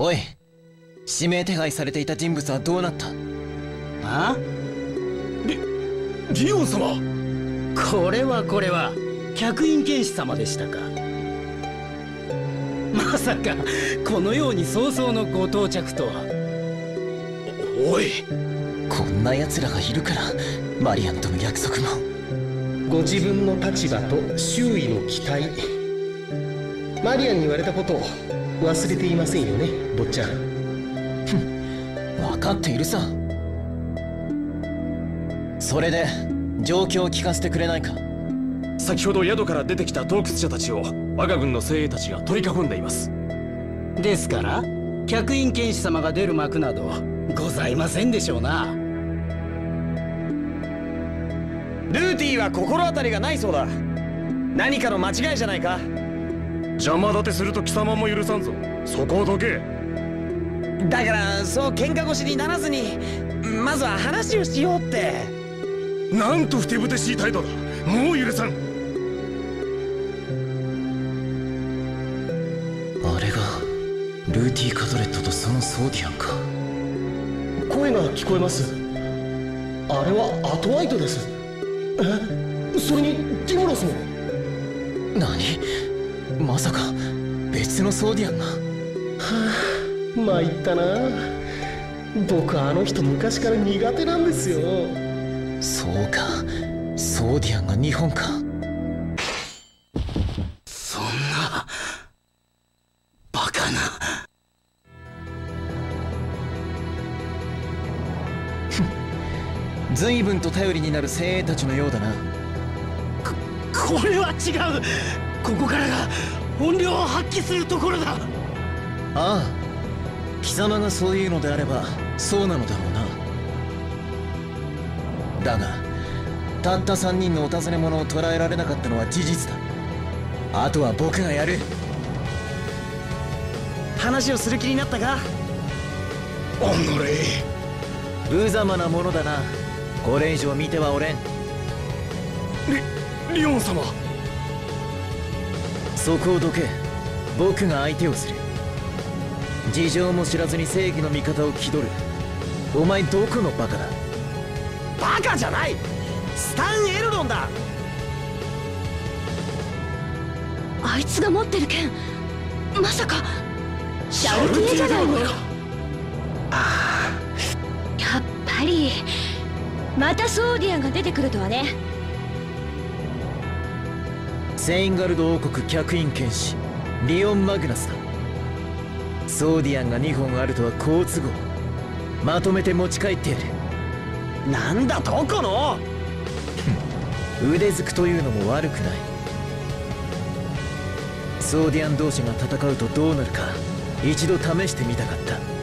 おい、指名手配されていた人物はどうなった？ あ？ リオン様。 これは客員剣士様でしたか。まさかこのように早々のご到着とは。 おい、 こんな奴らがいるからマリアンとの約束も。 ご自分の立場と周囲の期待、マリアンに言われたことを忘れていませんよね、坊ちゃん。 分かっているさ。それで状況を聞かせてくれないか。 先ほど宿から出てきた洞窟者たちを我が軍の精鋭たちが取り囲んでいます。 ですから客員剣士様が出る幕などございませんでしょうな。 ルーティは心当たりがないそうだ。何かの間違いじゃないか。 邪魔立てすると貴様も許さんぞ。そこをどけ。 だからそう喧嘩腰にならずにまずは話をしようって。 なんとふてぶてしい態度だ。もう許さん。 あれがルーティー・カトレットとそのソーディアンか。 声が聞こえます。あれはアトワイトです。それにティモロスも。 何？まさか別のソーディアンが。 参ったな。僕あの人昔から苦手なんですよ。 そうか、ソーディアンが日本か。 そんなバカな。 随分と頼りになる精鋭たちのようだな。 これは違う。ここからが本領を発揮するところだ。 ああ、貴様がそういうのであればそうなのだろうな。だがたった3人のお尋ね者を捕らえられなかったのは事実だ。あとは僕がやる。 話をする気になったか？ おのれ。 無様なものだな。これ以上見てはおれん。 リオン様。 そこをどけ。僕が相手をする。事情も知らずに正義の味方を気取る。お前どこのバカだ？ バカじゃない。スタン・エルロンだ。 あいつが持ってる剣、まさかシャルティエじゃないの。やっぱりまたソーディアンが出てくるとはね。 セインガルド王国客員剣士リオン・マグナスだ。ソーディアンが2本あるとは好都合。まとめて持ち帰ってやる。 なんだどこの腕づくというのも悪くない。ソーディアン同士が戦うとどうなるか一度試してみたかった。